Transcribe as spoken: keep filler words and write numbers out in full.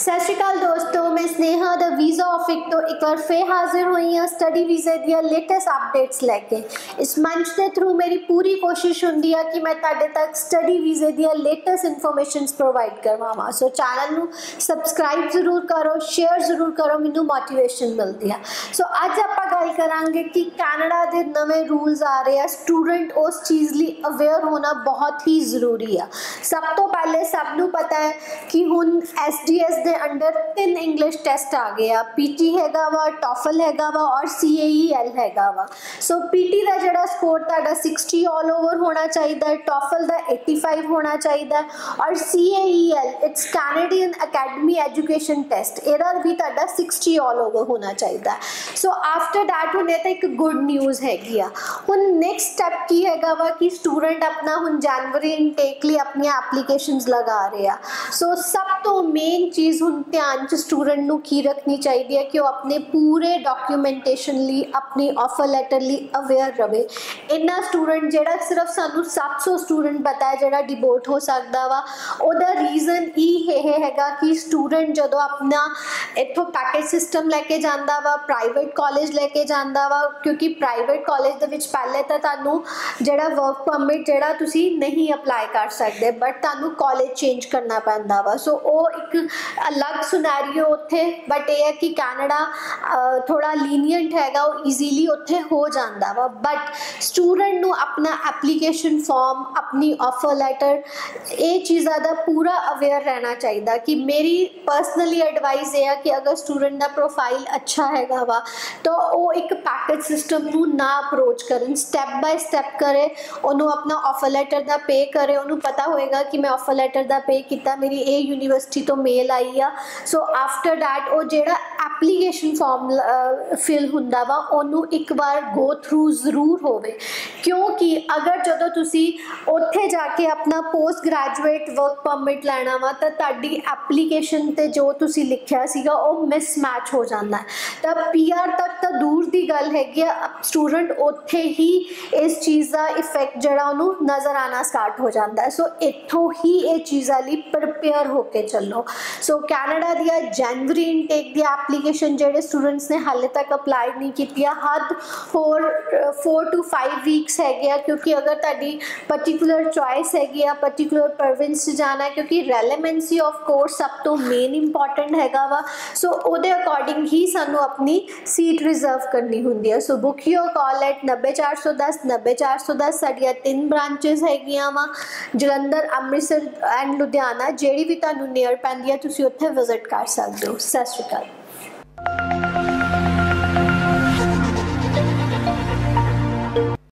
सत श्री अकाल दोस्तों, मैं स्नेहा द वीज़ा ऑफिक तो एक बार फिर हाजिर हुई हाँ स्टडी वीज़े दिया लेटेस्ट अपडेट्स लैके। इस मंच के थ्रू मेरी पूरी कोशिश होंगी है कि मैं तुहाडे तक स्टडी वीज़े दिया लेटेस्ट इन्फॉर्मेशंस प्रोवाइड करवावां। सो चैनल नू सबसक्राइब जरूर करो, शेयर जरूर करो, मैनू मोटिवेशन मिलती है। सो अज आपां गल करांगे कि कैनेडा के नवे रूल्स आ रहे हैं, स्टूडेंट उस चीज़ लिए अवेयर होना बहुत ही जरूरी है। सब तो पहले सबनू पता है कि हुण एस डी एस दे अंडर तीन इंग्लिश टेस्ट आ गए आ, पीटी हैगा वा, टॉफल हैगा वा और सी ए ई एल हैगा वा। सो पीटी का जिहड़ा स्कोर तुहाडा सिक्सटी ऑल ओवर होना चाहिए, टॉफल का एटी फाइव होना चाहिए और C A E L it's Canadian academy education test इहदा भी तुहाडा सिक्सटी ऑल ओवर होना चाहिए। सो आफ्टर दैट हुणे तो एक गुड न्यूज़ हैगी आ। हुण नैक्सट स्टैप की हैगा वा कि स्टूडेंट अपना हुण जनवरी इनटेक लिए अपनी एप्लीकेशनस लगा रहे आ। सो सब तो मेन चीज़ हुण ध्यान च स्टूडेंट नू की रखनी चाहिए है कि वह अपने पूरे डॉक्यूमेंटेशन ली अपनी ऑफर लैटर ली अवेयर रहे। इन्ना स्टूडेंट जिहड़ा सिर्फ सानू सत्त सौ स्टूडेंट पता है जिहड़ा डिबोट हो सकता वा, उहदा रीजन ये हैगा कि स्टूडेंट जदों अपना इत्थों पैकेज सिस्टम लैके जांदा वा, प्राइवेट कॉलेज लैके जांदा वा, क्योंकि प्राइवेट कॉलेज दे विच पहले तो तुहानू जिहड़ा वर्क परमिट जिहड़ा तुसी नहीं अप्लाई कर सकते, बट तुहानू कॉलेज चेंज करना पैंदा वा। सो वो एक अलग सुनैरियो उत्थे, बट यह है कि कैनेडा थोड़ा लीनियंट हैगा, वो ईजीली उत्थे हो जाता वा। बट स्टूडेंट नू अपना एप्लीकेशन फॉर्म, अपनी ऑफर लैटर, ये चीज़ों का पूरा अवेयर रहना चाहिए। कि मेरी पर्सनली एडवाइस है कि अगर स्टूडेंट का प्रोफाइल अच्छा हैगा वा तो वो एक पैकेज सिस्टम नू ना अप्रोच करन, स्टैप बाय स्टैप करे, उन्होंने अपना ऑफर लैटर का पे करे, उन्होंने पता होएगा कि मैं ऑफर लैटर का पे किया, मेरी ए यूनिवर्सिटी तो मेल आई आ। सो आफ्टर दैट वो जेड़ा एप्लीकेशन फॉर्म फिल हुंदा वा उन्होंने एक बार गो थ्रू जरूर होवे, क्योंकि अगर जदों तुसी उत्थे जाके अपना पोस्ट ग्रैजुएट वर्क परमिट लेना वा तो तुहाडी एप्लीकेशन ते जो तुसी लिखिया सीगा वो मिसमैच हो जाता है। तब पी आर तक तो दूर की गल हैगी, स्टूडेंट उत्थे ही इस चीज़ का इफेक्ट जिहड़ा उन्होंने नज़र आना स्टार्ट हो जाता है। सो इत्थों ही ये चीज़ों लिए प्रिपेयर होके चलो। सो कैनेडा दिया जनवरी इनटेक दी एप्लीकेशन जेडे स्टूडेंट्स ने हाले तक अप्लाई नहीं की, हद होर फोर टू फाइव वीक्स है, क्योंकि अगर तुहाडी पर्टिकुलर चॉइस हैगी आ पर्टिकुलर प्रोविंस से जाना है, क्योंकि रेलेवेंसी ऑफ कोर्स सब तो मेन इंपॉर्टेंट हैगा वा। सो उहदे अकॉर्डिंग ही सानू अपनी सीट रिजर्व करनी हुंदी है। So book your call at नब्बे चार सौ दस नब्बे चार सौ दस। साडियां तीन ब्रांचेस हैगियां वा, जलंधर, अमृतसर एंड लुधियाना, जेड़ी भी तुहानू नियर पैंदी है तुसी उत्थे विजिट कर सकते हो। सत श्री अकाल।